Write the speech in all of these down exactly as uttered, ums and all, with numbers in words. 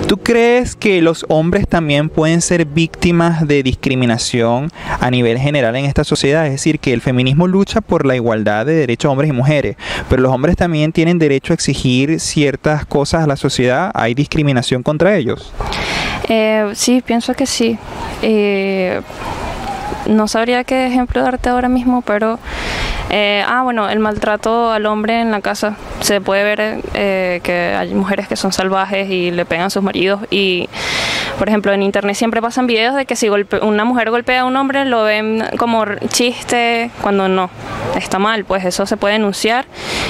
¿Tú crees que los hombres también pueden ser víctimas de discriminación a nivel general en esta sociedad? Es decir, que el feminismo lucha por la igualdad de derechos de hombres y mujeres, pero los hombres también tienen derecho a exigir ciertas cosas a la sociedad. ¿Hay discriminación contra ellos? Eh, sí, pienso que sí. Eh, no sabría qué ejemplo darte ahora mismo, pero eh, ah, bueno, el maltrato al hombre en la casa. Se puede ver eh, que hay mujeres que son salvajes y le pegan a sus maridos, y por ejemplo en internet siempre pasan videos de que si golpe, una mujer golpea a un hombre lo ven como chiste, cuando no, está mal. Pues eso se puede denunciar,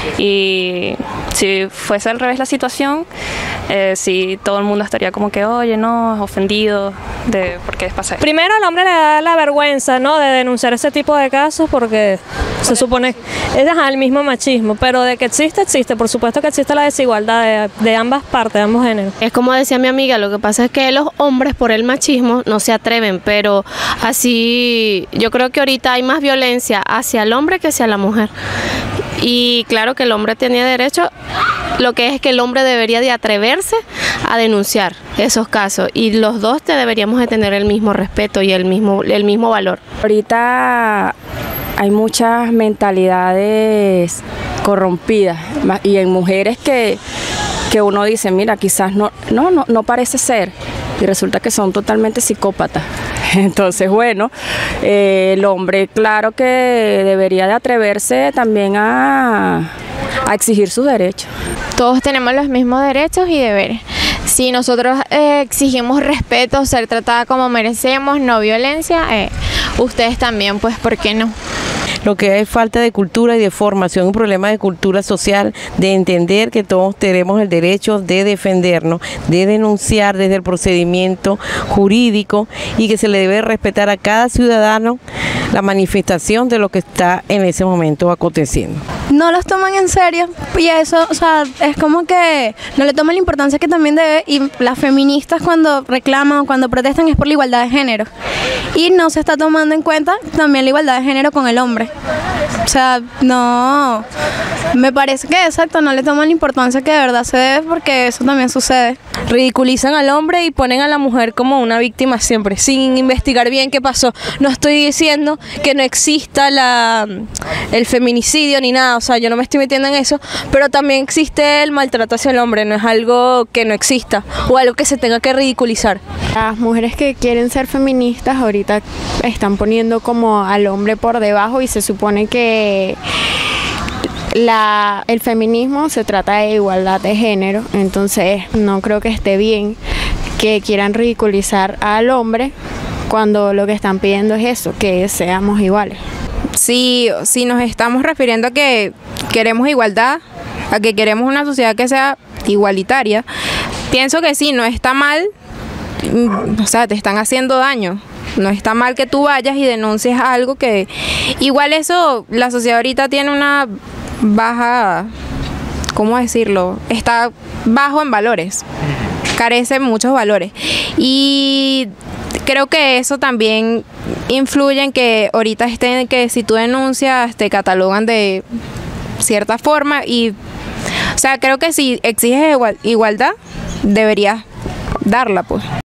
y si fuese al revés la situación, eh, sí, todo el mundo estaría como que, oye, no, ofendido de por qué pasa eso. Primero, al hombre le da la vergüenza, ¿no?, de denunciar ese tipo de casos, porque se supone es el mismo machismo, pero de que existe, existe. Por supuesto que existe la desigualdad de, de ambas partes, de ambos géneros. Es como decía mi amiga, lo que pasa es que los hombres por el machismo no se atreven, pero así yo creo que ahorita hay más violencia hacia el hombre que hacia la mujer. Y claro que el hombre tenía derecho, lo que es que el hombre debería de atreverse a denunciar esos casos, y los dos te deberíamos de tener el mismo respeto y el mismo, el mismo valor. Ahorita hay muchas mentalidades corrompidas, y en mujeres que, que uno dice, mira, quizás no, no, no, no parece ser, y resulta que son totalmente psicópatas. Entonces, bueno, eh, el hombre, claro que debería de atreverse también a, a exigir sus derechos. Todos tenemos los mismos derechos y deberes. Si nosotros eh, exigimos respeto, ser tratada como merecemos, no violencia, eh, ustedes también, pues, ¿por qué no? Lo que hay falta de cultura y de formación, un problema de cultura social, de entender que todos tenemos el derecho de defendernos, de denunciar desde el procedimiento jurídico, y que se le debe respetar a cada ciudadano la manifestación de lo que está en ese momento aconteciendo. No los toman en serio, y eso, o sea, es como que no le toman la importancia que también debe, y las feministas cuando reclaman o cuando protestan es por la igualdad de género, y no se está tomando en cuenta también la igualdad de género con el hombre. O sea, no, me parece que exacto, no le toman la importancia que de verdad se debe, porque eso también sucede. Ridiculizan al hombre y ponen a la mujer como una víctima siempre, sin investigar bien qué pasó. No estoy diciendo que no exista la, el feminicidio ni nada, o sea, yo no me estoy metiendo en eso, pero también existe el maltrato hacia el hombre, no es algo que no exista o algo que se tenga que ridiculizar. Las mujeres que quieren ser feministas ahorita están poniendo como al hombre por debajo, y se supone que La, el feminismo se trata de igualdad de género, entonces no creo que esté bien que quieran ridiculizar al hombre cuando lo que están pidiendo es eso, que seamos iguales. Sí, si nos estamos refiriendo a que queremos igualdad, a que queremos una sociedad que sea igualitaria, pienso que sí, no está mal, o sea, te están haciendo daño. No está mal que tú vayas y denuncies algo que... Igual eso, la sociedad ahorita tiene una baja, ¿cómo decirlo? Está bajo en valores, carece de muchos valores. Y creo que eso también influye en que ahorita estén, que si tú denuncias te catalogan de cierta forma, y, o sea, creo que si exiges igual, igualdad, deberías darla, pues.